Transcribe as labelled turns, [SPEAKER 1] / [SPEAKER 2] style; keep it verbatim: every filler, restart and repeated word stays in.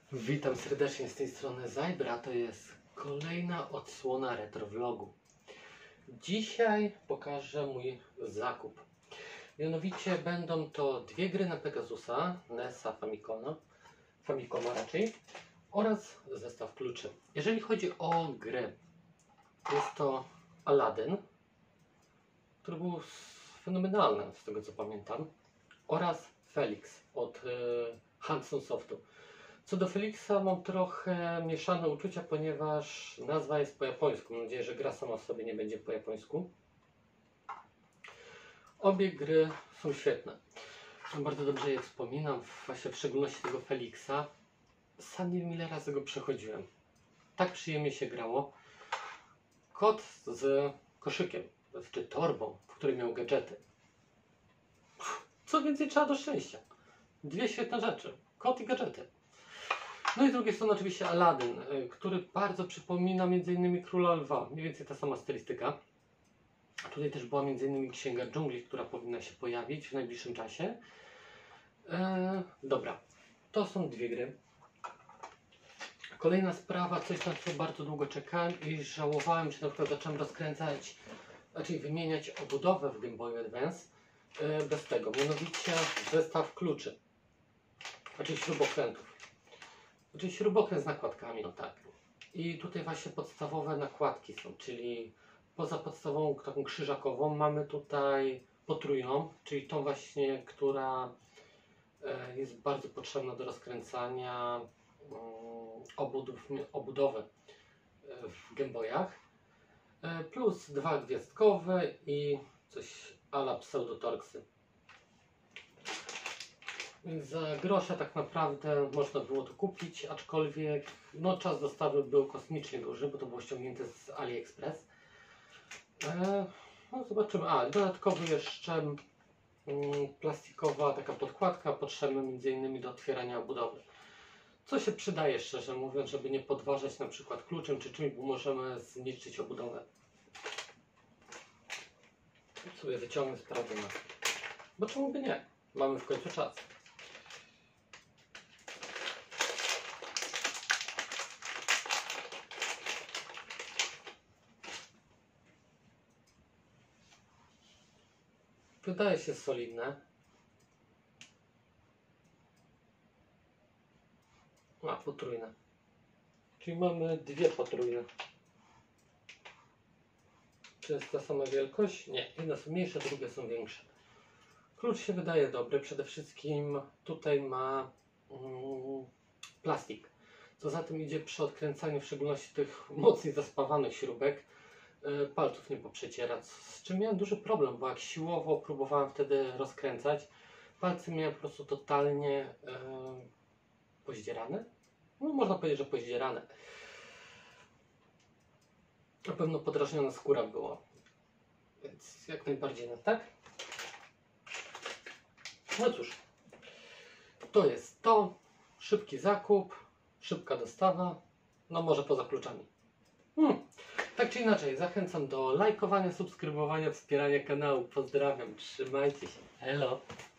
[SPEAKER 1] Witam serdecznie z tej strony Zajbra, to jest kolejna odsłona retrovlogu. Dzisiaj pokażę mój zakup. Mianowicie będą to dwie gry na Pegasusa, nesa, Famicoma, Famicoma raczej, oraz zestaw kluczy. Jeżeli chodzi o gry, jest to Aladdin, który był fenomenalny z tego co pamiętam, oraz Felix od y, Hudson Softu. Co do Felixa mam trochę mieszane uczucia, ponieważ nazwa jest po japońsku. Mam nadzieję, że gra sama w sobie nie będzie po japońsku. Obie gry są świetne. Bardzo dobrze je wspominam, właśnie w szczególności tego Felixa. Sam nie wiem ile razy go przechodziłem. Tak przyjemnie się grało. Kot z koszykiem, czy torbą, w której miał gadżety. Co więcej trzeba do szczęścia. Dwie świetne rzeczy. Kot i gadżety. No i z drugiej strony oczywiście Aladdin, który bardzo przypomina między innymi Króla Lwa. Mniej więcej ta sama stylistyka. A tutaj też była między innymi Księga Dżungli, która powinna się pojawić w najbliższym czasie. Eee, dobra, to są dwie gry. Kolejna sprawa, coś na co bardzo długo czekałem i żałowałem, że na przykład zacząłem rozkręcać, raczej wymieniać obudowę w Game Boy Advance e, bez tego. Mianowicie zestaw kluczy, raczej śrubokrętów. Czyli śrubokręt z nakładkami, no tak. I tutaj właśnie podstawowe nakładki są, czyli poza podstawową taką krzyżakową mamy tutaj potrójną, czyli tą właśnie, która jest bardzo potrzebna do rozkręcania obudów, obudowy w Game Boyach. Plus dwa gwiazdkowe i coś a la pseudotorksy. Więc za grosze tak naprawdę można było to kupić, aczkolwiek no, czas dostawy był kosmicznie duży, bo to było ściągnięte z AliExpress. Eee, no zobaczymy. A, dodatkowo jeszcze mm, plastikowa taka podkładka potrzebna między innymi do otwierania obudowy. Co się przydaje szczerze mówiąc, żeby nie podważać na przykład kluczem czy czymś, bo możemy zniszczyć obudowę. Sobie wyciągnę sprawę na. Bo czemu by nie? Mamy w końcu czas. Wydaje się solidne. A, potrójne. Czyli mamy dwie potrójne. Czy jest ta sama wielkość? Nie. Jedna są mniejsze, drugie są większe. Klucz się wydaje dobry. Przede wszystkim tutaj ma mm, plastik. Co za tym idzie przy odkręcaniu, w szczególności tych mocniej zaspawanych śrubek, palców nie poprzeciera, z czym miałem duży problem, bo jak siłowo próbowałem wtedy rozkręcać, palce miałem po prostu totalnie e, pozdzierane. No, można powiedzieć, że pozdzierane. Na pewno podrażniona skóra była, więc jak najbardziej na tak. No cóż, to jest to. Szybki zakup, szybka dostawa, no może poza kluczami. Hmm. Tak czy inaczej, zachęcam do lajkowania, subskrybowania, wspierania kanału. Pozdrawiam, trzymajcie się. Hello!